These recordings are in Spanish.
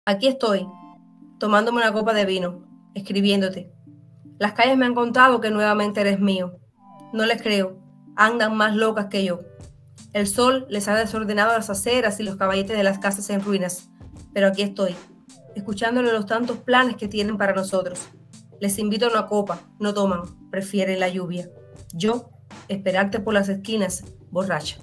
Aquí estoy, tomándome una copa de vino, escribiéndote. Las calles me han contado que nuevamente eres mío. No les creo, andan más locas que yo. El sol les ha desordenado las aceras y los caballetes de las casas en ruinas. Pero aquí estoy, escuchándole los tantos planes que tienen para nosotros. Les invito a una copa, no toman, prefieren la lluvia. Yo, esperarte por las esquinas, borracha.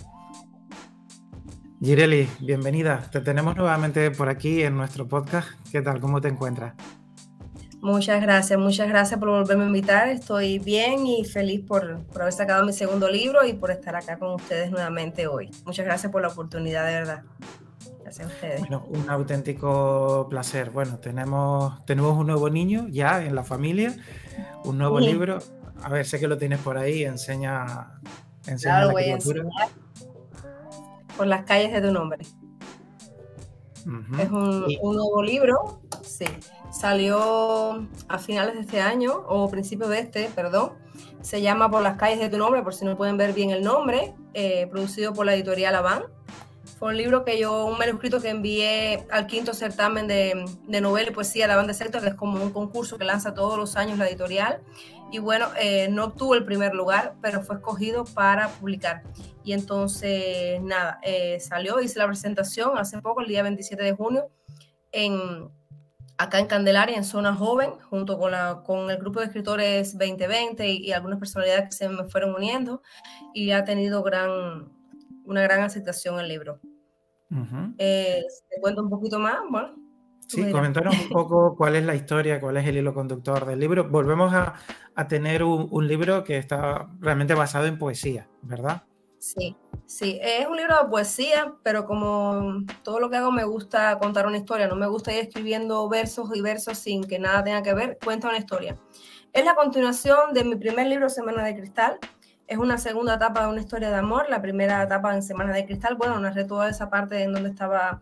Jireli, bienvenida. Te tenemos nuevamente por aquí en nuestro podcast. ¿Qué tal? ¿Cómo te encuentras? Muchas gracias por volverme a invitar. Estoy bien y feliz por haber sacado mi segundo libro y por estar acá con ustedes nuevamente hoy. Muchas gracias por la oportunidad, de verdad. Gracias a ustedes. Bueno, un auténtico placer. Bueno, tenemos un nuevo niño ya en la familia, un nuevo libro. A ver, sé que lo tienes por ahí, enseña Claro, lo la voy a criatura. enseñar. Por las calles de tu nombre. Es un nuevo libro, sí. Salió a finales de este año, o principios de este, perdón. Se llama Por las calles de tu nombre, por si no pueden ver bien el nombre, producido por la editorial Avan. Fue un libro un manuscrito que envié al quinto certamen de novela y poesía de Avan de Sector, que es como un concurso que lanza todos los años la editorial. Y bueno, no obtuvo el primer lugar, pero fue escogido para publicar. Y entonces, nada, salió, hice la presentación hace poco, el día 27 de junio, acá en Candelaria, en Zona Joven, junto con el grupo de escritores 2020 y algunas personalidades que se me fueron uniendo, y ha tenido una gran aceptación el libro. Te cuento un poquito más, bueno. Sí, comentaros un poco cuál es la historia, cuál es el hilo conductor del libro. Volvemos a tener un libro que está realmente basado en poesía, ¿verdad? Sí, es un libro de poesía, pero como todo lo que hago me gusta contar una historia, no me gusta ir escribiendo versos y versos sin que nada tenga que ver, cuenta una historia. Es la continuación de mi primer libro, Semana de Cristal. Es una segunda etapa de una historia de amor. La primera etapa en Semana de Cristal, bueno, narré toda esa parte en donde estaba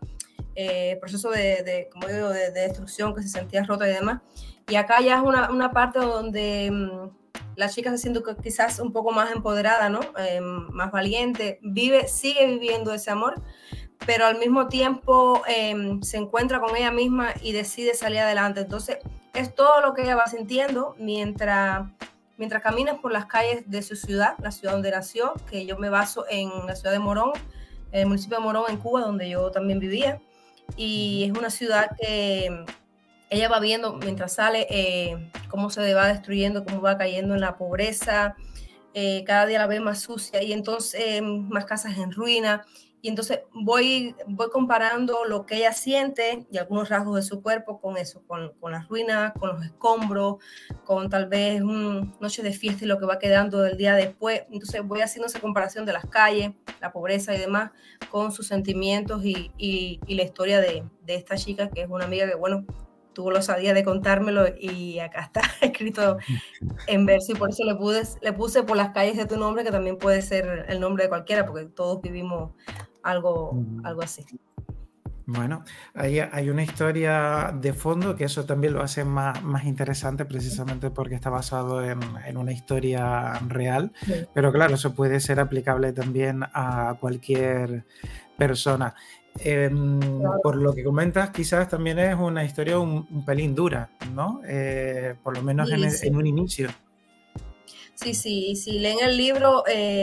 el proceso como digo, de destrucción, que se sentía rota y demás. Y acá ya es una parte donde la chica se siente quizás un poco más empoderada, ¿no? Más valiente, sigue viviendo ese amor, pero al mismo tiempo se encuentra con ella misma y decide salir adelante. Entonces, es todo lo que ella va sintiendo mientras caminas por las calles de su ciudad, la ciudad donde nació, que yo me baso en la ciudad de Morón, el municipio de Morón, en Cuba, donde yo también vivía. Y es una ciudad que ella va viendo mientras sale cómo se va destruyendo, cómo va cayendo en la pobreza, cada día la ve más sucia y entonces más casas en ruina. Y entonces voy comparando lo que ella siente y algunos rasgos de su cuerpo con eso, con las ruinas, con los escombros, con tal vez una noche de fiesta y lo que va quedando del día después. Entonces voy haciendo esa comparación de las calles, la pobreza y demás, con sus sentimientos y la historia de esta chica, que es una amiga que, bueno, tuvo la osadía de contármelo y acá está escrito en verso y por eso le puse Por las calles de tu nombre, que también puede ser el nombre de cualquiera, porque todos vivimos algo así. Bueno, hay una historia de fondo que eso también lo hace más interesante, precisamente porque está basado en una historia real, sí. Pero claro, eso puede ser aplicable también a cualquier persona. Claro. Por lo que comentas, quizás también es una historia un pelín dura, ¿no? Por lo menos sí. En un inicio. Sí, si leen el libro,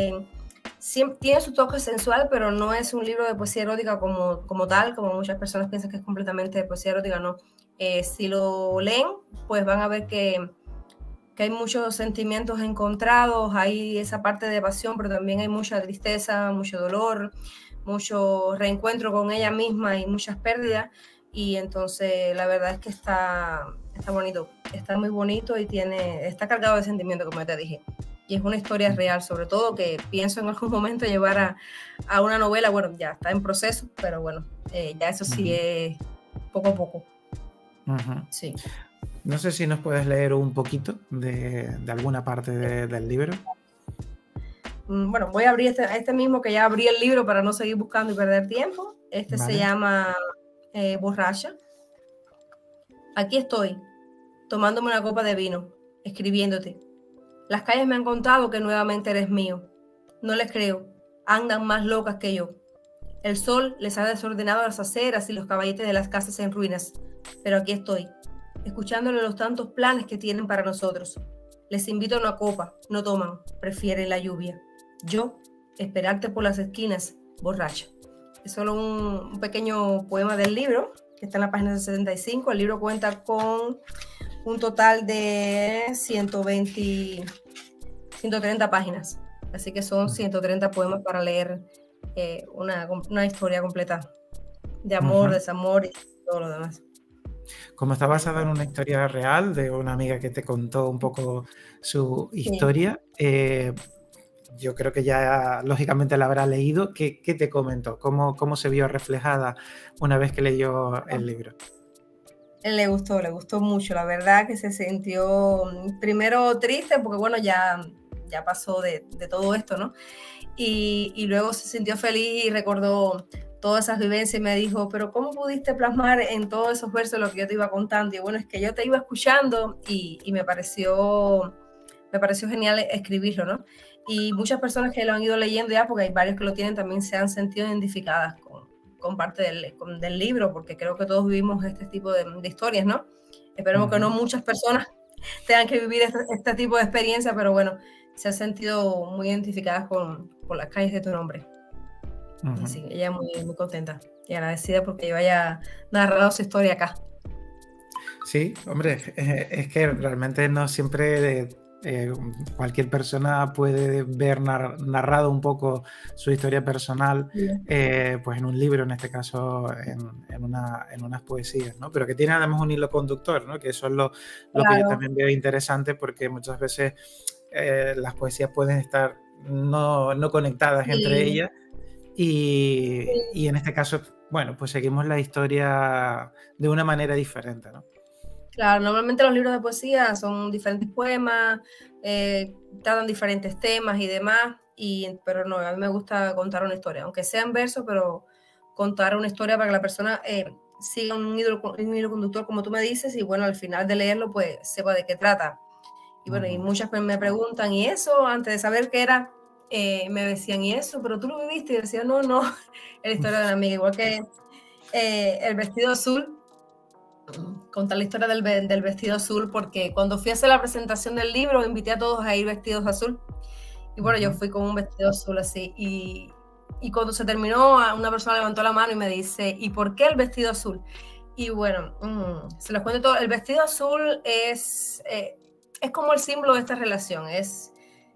siempre tiene su toque sensual, pero no es un libro de poesía erótica como tal, como muchas personas piensan que es completamente de poesía erótica, no. Si lo leen, pues van a ver que hay muchos sentimientos encontrados, hay esa parte de pasión, pero también hay mucha tristeza, mucho dolor, mucho reencuentro con ella misma y muchas pérdidas. Y entonces la verdad es que está bonito, está muy bonito y está cargado de sentimiento, como te dije. Y es una historia real, sobre todo, que pienso en algún momento llevar a una novela. Bueno, ya está en proceso, pero bueno, ya eso sí es poco a poco. Sí. No sé si nos puedes leer un poquito de alguna parte del libro. Bueno, voy a abrir este mismo, que ya abrí el libro para no seguir buscando y perder tiempo. Vale. Se llama Borracha. Aquí estoy, tomándome una copa de vino, escribiéndote. Las calles me han contado que nuevamente eres mío. No les creo, andan más locas que yo. El sol les ha desordenado las aceras y los caballetes de las casas en ruinas, pero aquí estoy, escuchándole los tantos planes que tienen para nosotros. Les invito a una copa, no toman, prefieren la lluvia. Yo, esperarte por las esquinas, borracha. Es solo un pequeño poema del libro, que está en la página 75. El libro cuenta con un total de 130 páginas. Así que son 130 poemas para leer una historia completa de amor, desamor y todo lo demás. Como está basada en una historia real de una amiga que te contó un poco su historia, yo creo que ya lógicamente la habrá leído. ¿Qué te comentó? ¿Cómo se vio reflejada una vez que leyó el libro? Le gustó mucho. La verdad que se sintió primero triste porque bueno, ya pasó de todo esto, ¿no? Y luego se sintió feliz y recordó todas esas vivencias y me dijo, pero ¿cómo pudiste plasmar en todos esos versos lo que yo te iba contando? Y bueno, es que yo te iba escuchando y me pareció genial escribirlo, ¿no? Y muchas personas que lo han ido leyendo ya, porque hay varios que lo tienen, también se han sentido identificadas con parte del libro, porque creo que todos vivimos este tipo de historias, ¿no? Esperemos que no muchas personas tengan que vivir este tipo de experiencia, pero bueno, se han sentido muy identificadas con las calles de tu nombre. Sí, ella es muy, muy contenta y agradecida porque yo haya narrado su historia acá. Sí, hombre, es que realmente no siempre cualquier persona puede ver narrado un poco su historia personal, pues en un libro, en este caso en unas poesías, ¿no? Pero que tiene además un hilo conductor, ¿no? Que eso es lo que yo también veo interesante, porque muchas veces las poesías pueden estar no conectadas entre ellas. Y en este caso, bueno, pues seguimos la historia de una manera diferente, ¿no? Claro, normalmente los libros de poesía son diferentes poemas, tratan diferentes temas y demás, pero no, a mí me gusta contar una historia, aunque sea en verso, pero contar una historia para que la persona siga un hilo conductor, como tú me dices, y bueno, al final de leerlo, pues sepa de qué trata. Y bueno, y muchas me preguntan, ¿y eso? Antes de saber qué era, me decían, ¿y eso? ¿Pero tú lo viviste? Y decía, no, es la historia de una amiga, igual que El vestido azul. Contar la historia del vestido azul, porque cuando fui a hacer la presentación del libro, invité a todos a ir vestidos azul. Y bueno, yo fui con un vestido azul así. Y cuando se terminó, una persona levantó la mano y me dice, ¿y por qué el vestido azul? Y bueno, se los cuento todo. El vestido azul es como el símbolo de esta relación. Es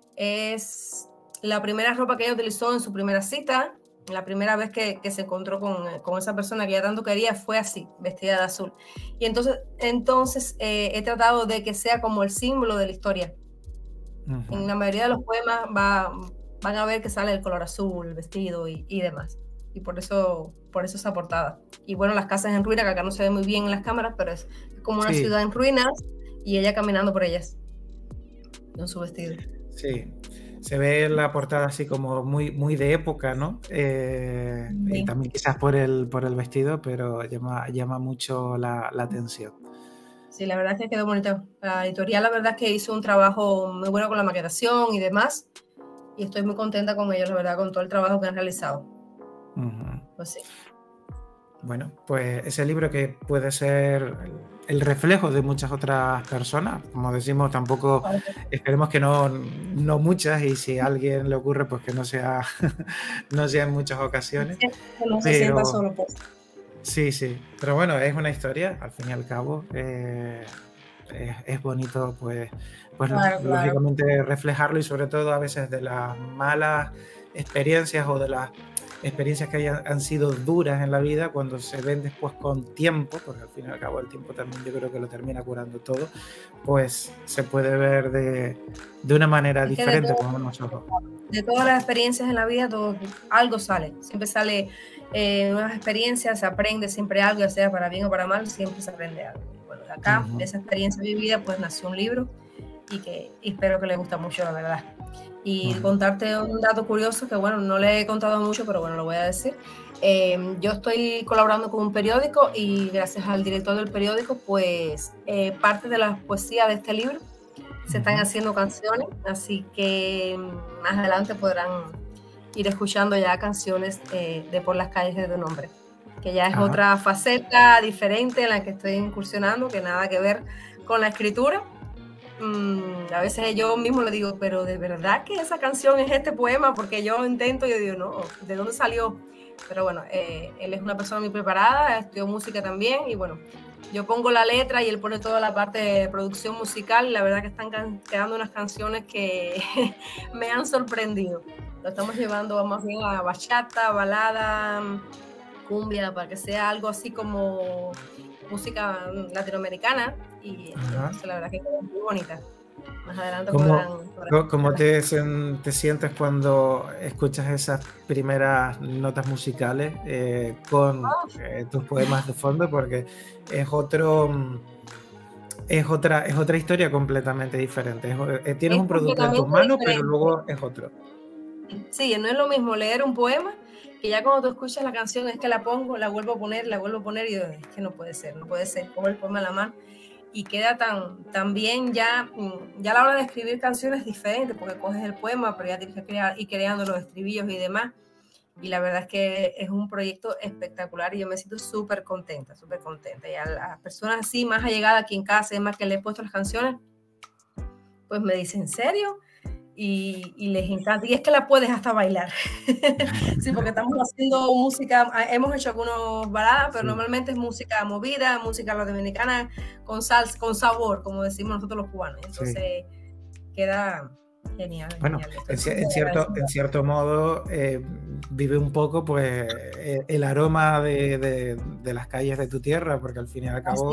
la primera ropa que ella utilizó en su primera cita. La primera vez que se encontró con esa persona que ella tanto quería fue así, vestida de azul. Y entonces he tratado de que sea como el símbolo de la historia. En la mayoría de los poemas van a ver que sale el color azul, el vestido y demás. Y por eso esa portada. Y bueno, las casas en ruina, que acá no se ve muy bien en las cámaras, pero es como una ciudad en ruinas y ella caminando por ellas con su vestido. Sí. Se ve la portada así como muy de época, ¿no? Y también quizás por el vestido, pero llama mucho la atención. Sí, la verdad es que quedó bonito. La editorial, la verdad es que hizo un trabajo muy bueno con la maquetación y demás. Y estoy muy contenta con ellos, la verdad, con todo el trabajo que han realizado. Pues sí. Bueno, pues ese libro que puede ser el reflejo de muchas otras personas, como decimos, tampoco esperemos que no muchas, y si a alguien le ocurre, pues que no sea en muchas ocasiones. Que no se sienta solo, pues. Sí, pero bueno, es una historia, al fin y al cabo. Es bonito, pues lógicamente reflejarlo, y sobre todo a veces de las malas experiencias o de las experiencias que han sido duras en la vida, cuando se ven después con tiempo, porque al fin y al cabo el tiempo también yo creo que lo termina curando todo, pues se puede ver de una manera diferente con unos ojos. De todas las experiencias en la vida, algo sale, siempre sale nuevas experiencias, se aprende siempre algo, ya sea para bien o para mal, siempre se aprende algo. Bueno, de acá, de esa experiencia vivida, pues nació un libro y espero que les guste mucho, la verdad. Y contarte un dato curioso que, bueno, no le he contado mucho, pero bueno, lo voy a decir. Yo estoy colaborando con un periódico y gracias al director del periódico, pues parte de las poesías de este libro se están haciendo canciones, así que más adelante podrán ir escuchando ya canciones de Por las calles de tu nombre, que ya es otra faceta diferente en la que estoy incursionando, que nada que ver con la escritura. A veces yo mismo le digo, pero ¿de verdad que esa canción es este poema? Porque yo intento, yo digo, no, ¿de dónde salió? Pero bueno, él es una persona muy preparada, estudió música también, y bueno, yo pongo la letra y él pone toda la parte de producción musical, y la verdad que están quedando unas canciones que me han sorprendido. Lo estamos llevando más bien a bachata, balada, cumbia, para que sea algo así como música latinoamericana, y entonces la verdad que queda muy bonita. Más adelante ¿Cómo te sientes cuando escuchas esas primeras notas musicales con tus poemas de fondo? Porque es otra historia completamente diferente. Tienes un producto en tus manos, pero luego es otro. Sí, no es lo mismo leer un poema, que ya cuando tú escuchas la canción es que la pongo, la vuelvo a poner, y digo, es que no puede ser, cojo el poema a la mano y queda tan bien ya a la hora de escribir canciones diferentes, porque coges el poema, pero ya tienes que ir creando los estribillos y demás, y la verdad es que es un proyecto espectacular y yo me siento súper contenta, y a las personas así más allegadas aquí en casa, además que le he puesto las canciones, pues me dicen, ¿en serio? Y les encanta, y es que la puedes hasta bailar. Sí, porque estamos haciendo música, hemos hecho algunos baladas, pero normalmente es música movida, música dominicana con sabor, como decimos nosotros los cubanos. Entonces queda genial. Bueno, genial. en cierto modo vive un poco pues el aroma de las calles de tu tierra, porque al fin y al cabo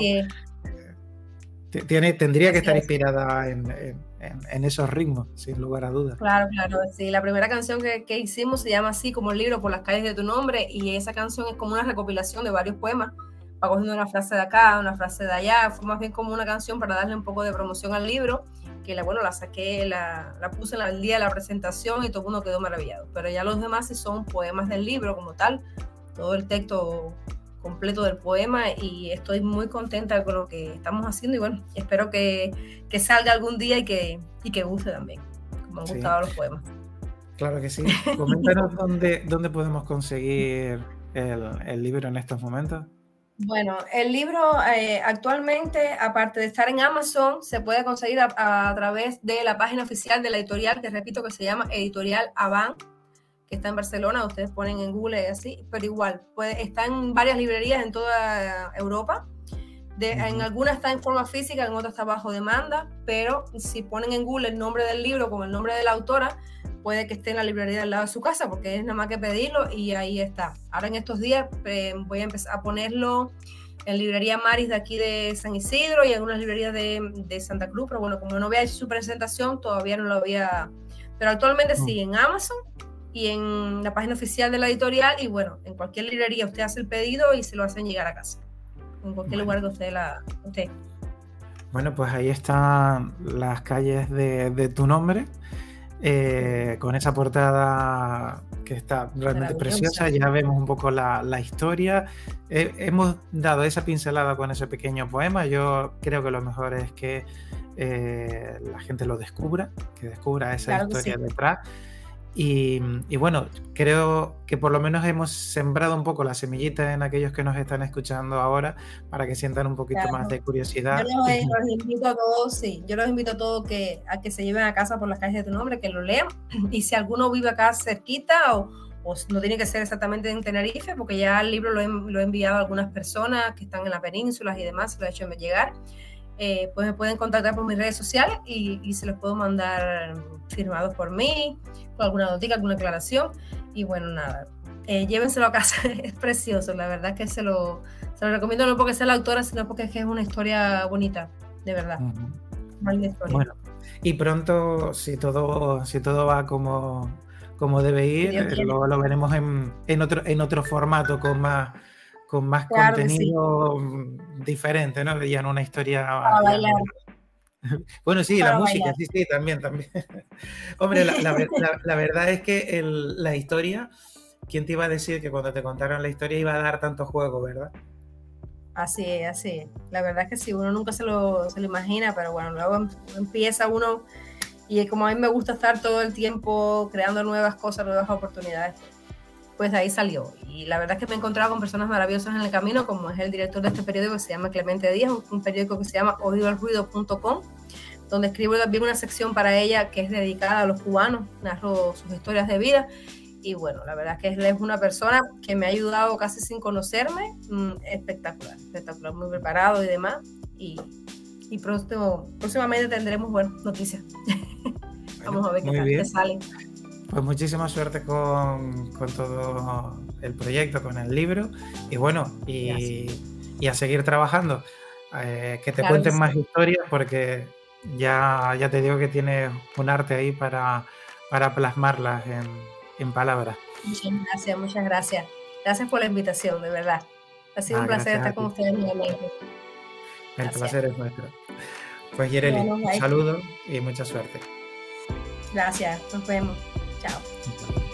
tendría que estar inspirada en esos ritmos, sin lugar a dudas. Claro, sí. La primera canción que hicimos se llama así como el libro Por las calles de tu nombre, y esa canción es como una recopilación de varios poemas. Va cogiendo una frase de acá, una frase de allá. Fue más bien como una canción para darle un poco de promoción al libro, que la saqué, la puse el día de la presentación y todo el mundo quedó maravillado. Pero ya los demás sí son poemas del libro como tal, todo el texto completo del poema, y estoy muy contenta con lo que estamos haciendo, y bueno, espero que salga algún día y que guste también, como han gustado los poemas. Claro que sí. Coméntanos dónde podemos conseguir el libro en estos momentos. Bueno, el libro actualmente, aparte de estar en Amazon, se puede conseguir a través de la página oficial de la editorial, que repito que se llama Editorial Avant, que está en Barcelona. Ustedes ponen en Google así, pero igual, está en varias librerías en toda Europa. En algunas está en forma física, en otras está bajo demanda, pero si ponen en Google el nombre del libro con el nombre de la autora, puede que esté en la librería al lado de su casa, porque es nada más que pedirlo y ahí está. Ahora en estos días voy a empezar a ponerlo en librería Maris de aquí de San Isidro y en algunas librerías de Santa Cruz, pero bueno, como no había hecho su presentación, todavía no lo había... Pero actualmente sí, en Amazon y en la página oficial de la editorial, y bueno, en cualquier librería usted hace el pedido y se lo hacen llegar a casa, en cualquier lugar que usted Bueno, pues ahí están las calles de tu nombre, con esa portada que está realmente preciosa. Ya vemos un poco la historia. Hemos dado esa pincelada con ese pequeño poema. Yo creo que lo mejor es que la gente lo descubra, que descubra esa historia detrás. Y bueno, creo que por lo menos hemos sembrado un poco la semillita en aquellos que nos están escuchando ahora, para que sientan un poquito más de curiosidad. Yo los invito a todos, a que se lleven a casa Por las calles de tu nombre, que lo lean. Y si alguno vive acá cerquita o no tiene que ser exactamente en Tenerife, porque ya el libro lo he enviado a algunas personas que están en las penínsulas y demás, se lo he hecho llegar. Pues me pueden contactar por mis redes sociales y se los puedo mandar firmados por mí, con alguna notica, alguna aclaración. Y bueno, nada, llévenselo a casa. Es precioso, la verdad que se lo recomiendo, no porque sea la autora, sino porque es una historia bonita, de verdad. Una linda historia. Bueno, y pronto, si todo va como debe ir, lo veremos en otro formato con más contenido diferente, ¿no? Ya en una historia... Para bailar. Bueno, sí, la música, sí, también. Hombre, la verdad es que la historia, ¿quién te iba a decir que cuando te contaron la historia iba a dar tanto juego, verdad? Así es. La verdad es que sí, uno nunca se lo imagina, pero bueno, luego empieza uno Y como a mí me gusta estar todo el tiempo creando nuevas cosas, nuevas oportunidades, pues de ahí salió. Y la verdad es que me he encontrado con personas maravillosas en el camino, como es el director de este periódico que se llama Clemente Díaz, un periódico que se llama oidoalruido.com, donde escribo también una sección para ella que es dedicada a los cubanos, narro sus historias de vida. Y bueno, la verdad es que él es una persona que me ha ayudado casi sin conocerme, espectacular, espectacular, muy preparado y demás. Y próximamente tendremos buenas noticias. Bueno, vamos a ver qué sale. Pues muchísima suerte con todo el proyecto, con el libro. Y bueno, y a seguir trabajando. Que te cuenten más historias, porque ya te digo que tienes un arte ahí para plasmarlas en palabras. Muchas gracias. Gracias por la invitación, de verdad. Ha sido un placer estar con ustedes nuevamente. El placer es nuestro. Pues Yereli, un saludo y mucha suerte. Gracias, nos vemos. Chao.